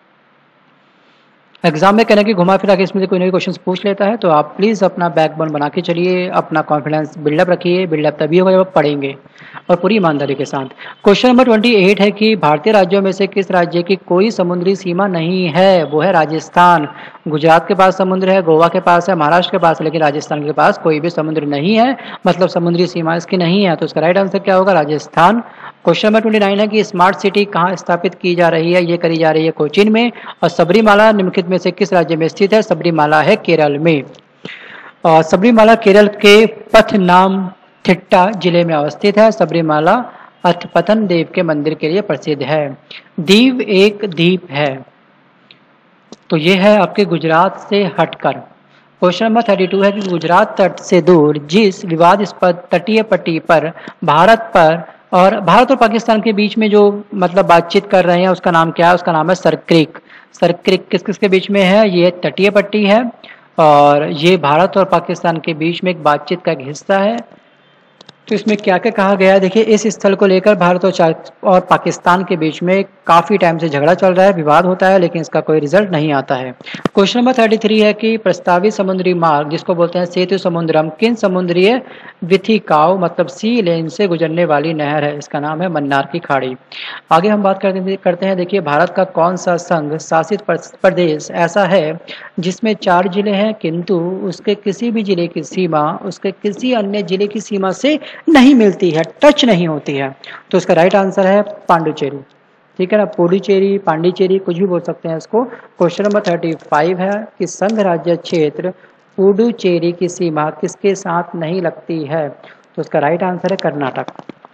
एग्जाम में कहने की घुमा फिरा के इसमें से कोई नए क्वेश्चन पूछ लेता है, तो आप प्लीज अपना बैकबोन बना के चलिए, अपना कॉन्फिडेंस बिल्डअप रखिए। बिल्डअप तभी होगा जब आप पढ़ेंगे और पूरी ईमानदारी के साथ। क्वेश्चन नंबर ट्वेंटी एट है कि भारतीय राज्यों में से किस राज्य की कोई समुद्री सीमा नहीं है? वो है राजस्थान। गुजरात के पास समुद्र है, गोवा के पास है, महाराष्ट्र के पास, लेकिन राजस्थान के पास कोई भी समुद्र नहीं है, मतलब समुद्री सीमा इसकी नहीं है, तो इसका राइट आंसर क्या होगा? Rajasthan. Question number twenty nine है कि स्मार्ट सिटी कहाँ स्थापित की जा रही है? ये करी जा रही है कोचीन में। और सबरीमाला निम्नलिखित में से किस राज्य में स्थित है? सबरीमाला है केरल में। और सबरीमाला केरल के पथनाम थिट्टा जिले में अवस्थित है। सबरीमाला अथपतन देव के मंदिर के लिए प्रसिद्ध है। दीव एक द्वीप है, तो ये है आपके गुजरात से हटकर। क्वेश्चन नंबर थर्टी टू है कि गुजरात तट से दूर जिस विवादास्पद तटीय पट्टी पर भारत पर और भारत और पाकिस्तान के बीच में जो मतलब बातचीत कर रहे हैं उसका नाम क्या है? उसका नाम है सरक्रिक। सरक्रिक किस किस के बीच में है? ये तटीय पट्टी है और ये भारत और पाकिस्तान के बीच में एक बातचीत का एक हिस्सा है। तो इसमें क्या-क्या कहा गया है, देखिए इस स्थल को लेकर भारत और चा और पाकिस्तान के बीच में काफ़ी टाइम से झगड़ा चल रहा है, विवाद होता है, लेकिन इसका कोई रिज़ल्ट नहीं आता है। क्वेश्चन नंबर तैंतीस है कि प्रस्तावित समुद्री मार्ग जिसको बोलते हैं सेतु समुद्रम किन समुद्रीय विथिकाओं मतलब सी लेन से गुजरने वाली नहर है? इसका नाम है मन्नार की खाड़ी। आगे हम बात करते करते हैं, देखिए भारत का कौन सा संघ शासित प्रदेश ऐसा है जिसमें चार जिले हैं किंतु उसके किसी भी जिले की सीमा उसके किसी अन्य जिले की सीमा से नहीं मिलती है, टच नहीं होती है। तो इसका राइट आंसर है पांडुचेरी। ठीक है ना, पुडुचेरी, पांडिचेरी कुछ भी बोल सकते हैं इसको। क्वेश्चन नंबर पैंतीस है कि संघ राज्य क्षेत्र पुडुचेरी की सीमा किसके साथ नहीं लगती है? तो इसका राइट आंसर है कर्नाटक।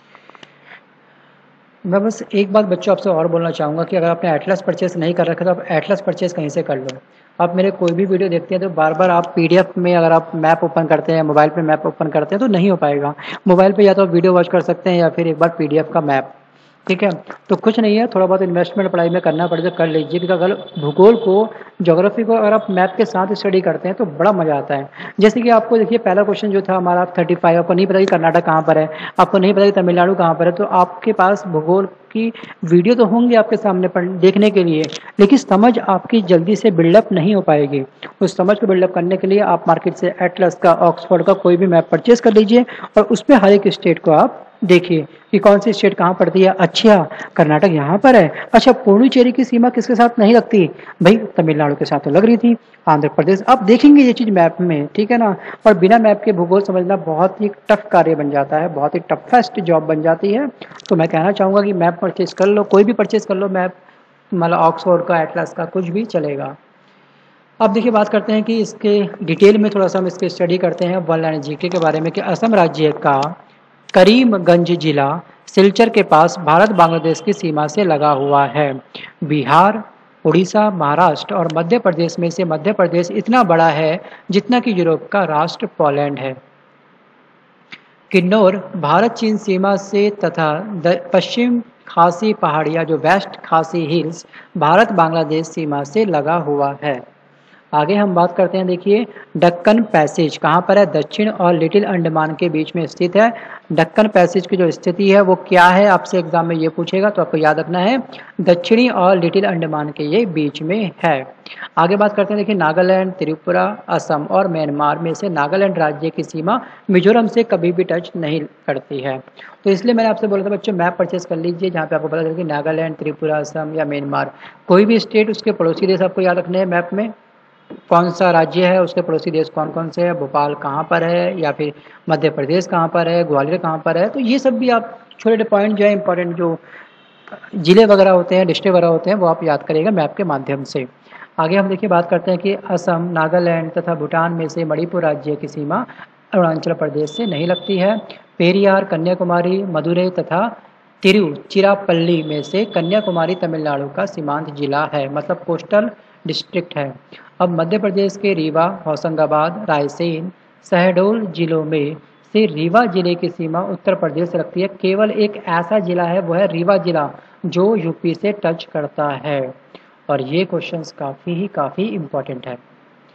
मैं बस एक बात बच्चों आपसे और बोलना चाहूँगा कि अगर आपने एटलस परचेस नहीं कर रखा तो आप एटलस परचेस कहीं से कर लो। आप मेरे कोई भी वीडियो देखते हैं तो बार बार आप पीडीएफ में अगर आप मैप ओपन करते हैं, मोबाइल पे मैप ओपन करते हैं तो नहीं हो पाएगा। मोबाइल पे या तो आप वीडियो वॉच कर सकते हैं या फिर एक बार पीडीएफ का मैप। ठीक है, तो कुछ नहीं है, थोड़ा बहुत इन्वेस्टमेंट पढ़ाई में करना पड़े तो कर लीजिए, क्योंकि अगर भूगोल को, ज्योग्राफी को अगर आप मैप के साथ स्टडी करते हैं तो बड़ा मजा आता है। जैसे कि आपको देखिए पहला क्वेश्चन जो था हमारा पैंतीस, आपको नहीं पता कि कर्नाटक कहाँ पर है, आपको नहीं पता कि तमिलनाडु कहाँ पर है, तो आपके पास भूगोल की वीडियो तो होंगे आपके सामने पर देखने के लिए, लेकिन समझ आपकी जल्दी से बिल्डअप नहीं हो पाएगी। उस समझ को बिल्डअप करने के लिए आप मार्केट से एटलस का, ऑक्सफोर्ड का कोई भी मैप परचेज कर लीजिए और उसमें हर एक स्टेट को आप देखिए कि कौन सी स्टेट कहाँ पड़ती है। अच्छा, कर्नाटक यहाँ पर है। अच्छा, पुडुचेरी की सीमा किसके साथ नहीं लगती? भाई तमिलनाडु के साथ तो लग रही थी, आंध्र प्रदेश। आप देखेंगे ये चीज़ मैप में, ठीक है ना। और बिना मैप के भूगोल समझना बहुत ही टफ कार्य बन जाता है, बहुत ही टफेस्ट जॉब बन जाती है। तो मैं कहना चाहूँगा कि मैप परचेज कर लो, कोई भी परचेज कर लो मैप, मतलब ऑक्सफोर्ड का, एटलस का, कुछ भी चलेगा। अब देखिए बात करते हैं कि इसके डिटेल में थोड़ा सा हम इसके स्टडी करते हैं वन लाइन जीके के बारे में कि असम राज्य का करीमगंज जिला सिलचर के पास भारत बांग्लादेश की सीमा से लगा हुआ है। बिहार, उड़ीसा, महाराष्ट्र और मध्य प्रदेश में से मध्य प्रदेश इतना बड़ा है जितना कि यूरोप का राष्ट्र पोलैंड है। किन्नौर भारत चीन सीमा से तथा पश्चिम खासी पहाड़ियाँ जो वेस्ट खासी हिल्स भारत बांग्लादेश सीमा से लगा हुआ है। आगे हम बात करते हैं, देखिए डक्कन पैसेज कहाँ पर है? दक्षिण और लिटिल अंडमान के बीच में स्थित है। डक्कन पैसेज की जो स्थिति है वो क्या है, आपसे एग्जाम में ये पूछेगा तो आपको याद रखना है दक्षिणी और लिटिल अंडमान के ये बीच में है। आगे बात करते हैं, देखिए नागालैंड, त्रिपुरा, असम और म्यांमार में से नागालैंड राज्य की सीमा मिजोरम से कभी भी टच नहीं करती है। तो इसलिए मैंने आपसे बोला था बच्चों मैप परचेस कर लीजिए जहाँ पे आपको पता चले कि नागालैंड, त्रिपुरा, असम या म्यांमार कोई भी स्टेट, उसके पड़ोसी देश आपको याद रखने हैं मैप में। कौन सा राज्य है, उसके पड़ोसी देश कौन कौन से है, भोपाल कहाँ पर है, या फिर मध्य प्रदेश कहाँ पर है, ग्वालियर कहाँ पर है। तो ये सब भी आप छोटे छोटे पॉइंट जो है इंपॉर्टेंट, जो जिले वगैरह होते हैं, डिस्ट्रिक्ट वगैरह होते हैं, वो आप याद करिएगा मैप के माध्यम से। आगे हम देखिए बात करते हैं कि असम, नागालैंड तथा भूटान में से मणिपुर राज्य की सीमा अरुणाचल प्रदेश से नहीं लगती है। पेरियार, कन्याकुमारी, मदुरै तथा तिरुचिरापल्ली में से कन्याकुमारी तमिलनाडु का सीमांत जिला है, मतलब कोस्टल डिस्ट्रिक्ट है। अब मध्य प्रदेश के रीवा, होशंगाबाद, रायसेन, शहडोल जिलों में से रीवा जिले की सीमा उत्तर प्रदेश से लगती है। केवल एक ऐसा जिला है, वो है रीवा जिला, जो यूपी से टच करता है। और ये क्वेश्चंस काफ़ी ही काफ़ी इम्पोर्टेंट है।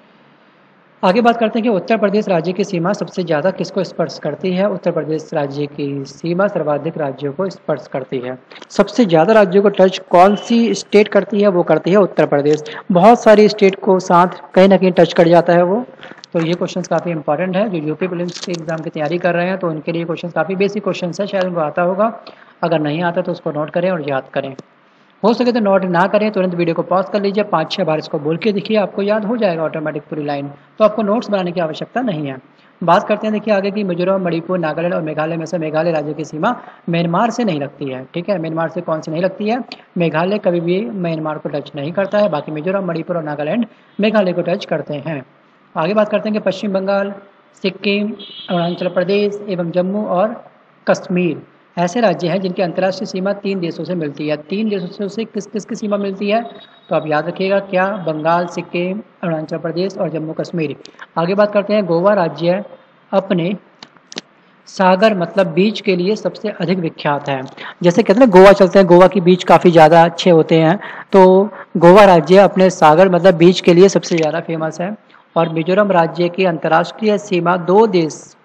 आगे बात करते हैं कि उत्तर प्रदेश राज्य की सीमा सबसे ज़्यादा किसको स्पर्श करती है? उत्तर प्रदेश राज्य की सीमा सर्वाधिक राज्यों को स्पर्श करती है। सबसे ज़्यादा राज्यों को टच कौन सी स्टेट करती है? वो करती है उत्तर प्रदेश। बहुत सारी स्टेट को साथ कहीं ना कहीं टच कर जाता है वो। तो ये क्वेश्चन काफ़ी इंपॉर्टेंट है, जो यूपी पुलिस के एग्जाम की तैयारी कर रहे हैं तो उनके लिए क्वेश्चन काफ़ी बेसिक क्वेश्चन है, शायद उनको आता होगा। अगर नहीं आता तो उसको नोट करें और याद करें। हो सके तो नोट ना करें, तुरंत वीडियो को पॉज कर लीजिए, पाँच छः बार इसको बोल के देखिए, आपको याद हो जाएगा ऑटोमेटिक पूरी लाइन। तो आपको नोट्स बनाने की आवश्यकता नहीं है। बात करते हैं देखिए आगे की मिजोरम, मणिपुर, नागालैंड और मेघालय में से मेघालय राज्य की सीमा म्यांमार से नहीं लगती है। ठीक है, म्यांमार से कौन सी नहीं लगती है? मेघालय कभी भी म्यांमार को टच नहीं करता है, बाकी मिजोरम, मणिपुर और नागालैंड मेघालय को टच करते हैं। आगे बात करते हैं कि पश्चिम बंगाल, सिक्किम, अरुणाचल प्रदेश एवं जम्मू और कश्मीर ऐसे राज्य हैं जिनकी अंतर्राष्ट्रीय सीमा तीन देशों से मिलती है। तीन देशों से किस किस की सीमा मिलती है? तो आप याद रखिएगा, क्या? बंगाल, सिक्किम, अरुणाचल प्रदेश और जम्मू कश्मीर। आगे बात करते हैं, गोवा राज्य अपने सागर मतलब बीच के लिए सबसे अधिक विख्यात है। जैसे कहते हैं ना गोवा चलते हैं, गोवा की बीच काफ़ी ज़्यादा अच्छे होते हैं, तो गोवा राज्य अपने सागर मतलब बीच के लिए सबसे ज़्यादा फेमस है। और मिजोरम राज्य की अंतर्राष्ट्रीय सीमा दो देश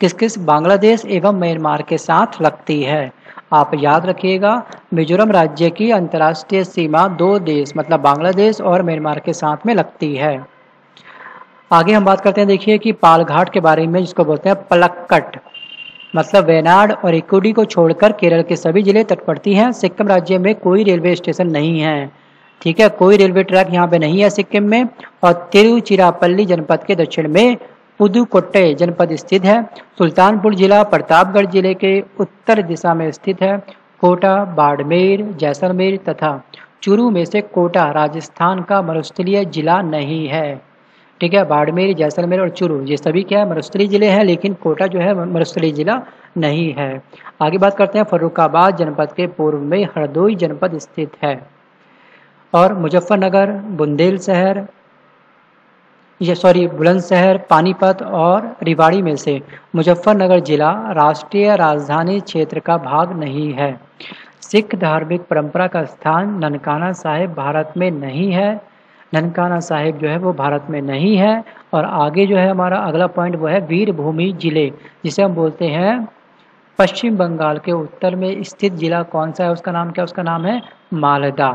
किस किस बांग्लादेश एवं म्यांमार के साथ लगती है। आप याद रखिएगा, मिजोरम राज्य की अंतर्राष्ट्रीय सीमा दो देश मतलब बांग्लादेश और म्यांमार के साथ में लगती है। आगे हम बात करते हैं, देखिए कि पालघाट के बारे में, जिसको बोलते हैं पलक्कट, मतलब वेनाड और इकुडी को छोड़कर केरल के सभी जिले तटवर्ती हैं। सिक्किम राज्य में कोई रेलवे स्टेशन नहीं है, ठीक है, कोई रेलवे ट्रैक यहाँ पे नहीं है सिक्किम में। और तिरुचिरापल्ली जनपद के दक्षिण में पुदुकोट्टई जनपद स्थित है। सुल्तानपुर जिला प्रतापगढ़ जिले के उत्तर दिशा में स्थित है। कोटा, बाड़मेर, जैसलमेर तथा चूरू में से कोटा राजस्थान का मरुस्थलीय जिला नहीं है, ठीक है। बाड़मेर, जैसलमेर और चूरू ये सभी क्या है, मरुस्थलीय जिले हैं, लेकिन कोटा जो है मरुस्थलीय जिला नहीं है। आगे बात करते हैं, फर्रुखाबाद जनपद के पूर्व में हरदोई जनपद स्थित है। और मुजफ्फरनगर, बुंदेलशहर, ये सॉरी बुलंदशहर, पानीपत और रेवाड़ी में से मुजफ्फरनगर जिला राष्ट्रीय राजधानी क्षेत्र का भाग नहीं है। सिख धार्मिक परंपरा का स्थान ननकाना साहिब भारत में नहीं है। ननकाना साहिब जो है वो भारत में नहीं है। और आगे जो है हमारा अगला पॉइंट वो है वीरभूमि जिले, जिसे हम बोलते हैं पश्चिम बंगाल के उत्तर में स्थित जिला कौन सा है, उसका नाम क्या, उसका नाम है मालदा।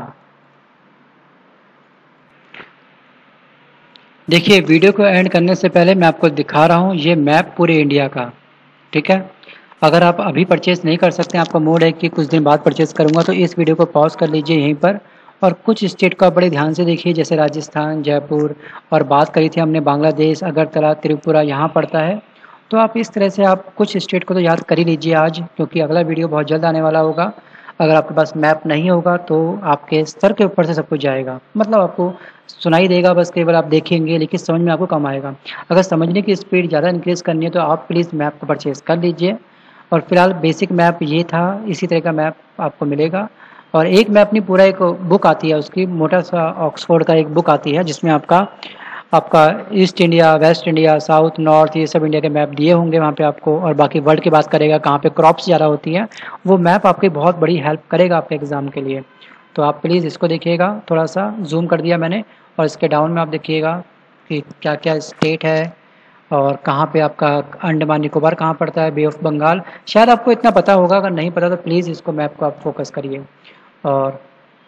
देखिए, वीडियो को एंड करने से पहले मैं आपको दिखा रहा हूँ ये मैप पूरे इंडिया का, ठीक है। अगर आप अभी परचेस नहीं कर सकते हैं, आपका मूड है कि कुछ दिन बाद परचेस करूँगा, तो इस वीडियो को पॉज कर लीजिए यहीं पर और कुछ स्टेट को आप बड़े ध्यान से देखिए, जैसे राजस्थान, जयपुर, और बात करी थी हमने बांग्लादेश, अगरतला, त्रिपुरा यहाँ पड़ता है। तो आप इस तरह से आप कुछ स्टेट को तो याद कर ही लीजिए आज, क्योंकि अगला वीडियो बहुत जल्द आने वाला होगा। अगर आपके पास मैप नहीं होगा तो आपके सर के ऊपर से सब कुछ जाएगा, मतलब आपको सुनाई देगा बस, केवल आप देखेंगे, लेकिन समझ में आपको कम आएगा। अगर समझने की स्पीड ज़्यादा इंक्रीज़ करनी है तो आप प्लीज़ मैप को परचेज़ कर लीजिए। और फिलहाल बेसिक मैप ये था, इसी तरह का मैप आपको मिलेगा। और एक मैप नहीं, पूरा एक बुक आती है उसकी, मोटा सा ऑक्सफोर्ड का एक बुक आती है, जिसमें आपका आपका east India, west India, south, north, ये सब इंडिया के मैप दिए होंगे वहाँ पे आपको। और बाकी वर्ल्ड की बात करेगा कहाँ पे क्रॉप्स ज़्यादा होती हैं, वो मैप आपकी बहुत बड़ी हेल्प करेगा आपके एग्ज़ाम के लिए। तो आप प्लीज़ इसको देखिएगा, थोड़ा सा जूम कर दिया मैंने, और इसके डाउन में आप देखिएगा कि क्या क्या स्टेट है और कहाँ पे आपका अंडमान निकोबार कहाँ पड़ता है, बे ऑफ बंगाल। शायद आपको इतना पता होगा, अगर नहीं पता तो प्लीज़ इसको मैप को आप फोकस करिए। और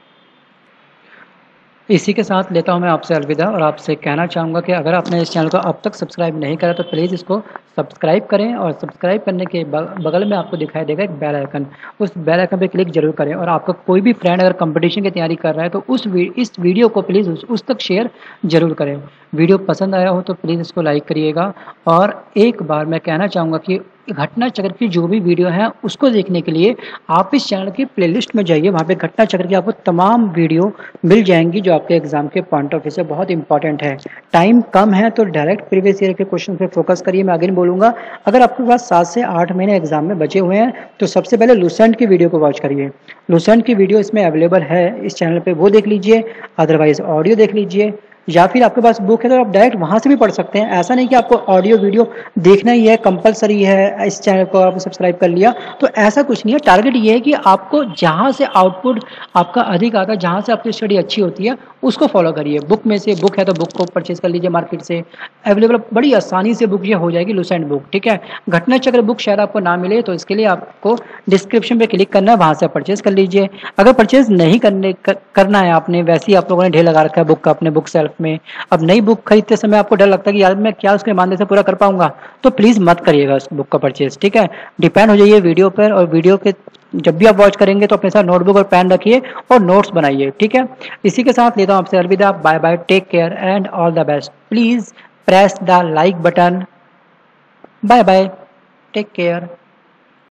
इसी के साथ लेता हूं मैं आपसे अलविदा, और आपसे कहना चाहूँगा कि अगर आपने इस चैनल को अब तक सब्सक्राइब नहीं करा तो प्लीज़ इसको सब्सक्राइब करें। और सब्सक्राइब करने के बगल में आपको दिखाई देगा एक बेल आइकन, उस बेल आइकन पे क्लिक जरूर करें। और आपका कोई भी फ्रेंड अगर कंपटीशन की तैयारी कर रहा है तो उस इस वीडियो को प्लीज़ उस, उस तक शेयर जरूर करें। वीडियो पसंद आया हो तो प्लीज़ इसको लाइक करिएगा। और एक बार मैं कहना चाहूँगा कि घटना चक्र की जो भी वीडियो है उसको देखने के लिए आप इस चैनल की प्लेलिस्ट में जाइए, वहाँ पे घटना चक्र की आपको तमाम वीडियो मिल जाएंगी जो आपके एग्जाम के पॉइंट ऑफ व्यू से बहुत इंपॉर्टेंट है। टाइम कम है तो डायरेक्ट प्रीवियस ईयर के क्वेश्चन पे फोकस करिए। मैं आगे नहीं बोलूँगा, अगर आपके पास सात से आठ महीने एग्जाम में बचे हुए हैं तो सबसे पहले लुसेंट की वीडियो को वॉच करिए। लुसेंट की वीडियो इसमें अवेलेबल है इस चैनल पर, वो देख लीजिए, अदरवाइज ऑडियो देख लीजिए, या फिर आपके पास बुक है तो आप डायरेक्ट वहाँ से भी पढ़ सकते हैं। ऐसा नहीं कि आपको ऑडियो वीडियो देखना ही है, कंपलसरी है, इस चैनल को आप सब्सक्राइब कर लिया, तो ऐसा कुछ नहीं है। टारगेट ये है कि आपको जहाँ से आउटपुट आपका अधिक आता है, जहाँ से आपकी स्टडी अच्छी होती है, उसको फॉलो करिए। बुक में से बुक है तो बुक को परचेज कर लीजिए, मार्केट से अवेलेबल बड़ी आसानी से बुक ये हो जाएगी, लुसेंट बुक, ठीक है। घटना चक्र बुक शायद आपको ना मिले तो इसके लिए आपको डिस्क्रिप्शन पे क्लिक करना है, वहाँ से परचेज कर लीजिए। अगर परचेज नहीं करने कर, करना है आपने, वैसे ही आप लोगों ने ढेर लगा रखा है बुक का अपने बुक सेल्फ में, अब नई बुक खरीदते समय आपको डर लगता है कि यार मैं क्या उसके मानदेय से पूरा कर पाऊंगा, तो प्लीज मत करिएगा उस बुक का परचेज, ठीक है। डिपेंड हो जाइए वीडियो पर, और वीडियो के जब भी आप वॉच करेंगे तो अपने साथ नोटबुक और पेन रखिए और नोट्स बनाइए, ठीक है। इसी के साथ लेता हूं आपसे अलविदा, bye bye, take care and all the best. Please press the like button. Bye bye, take care.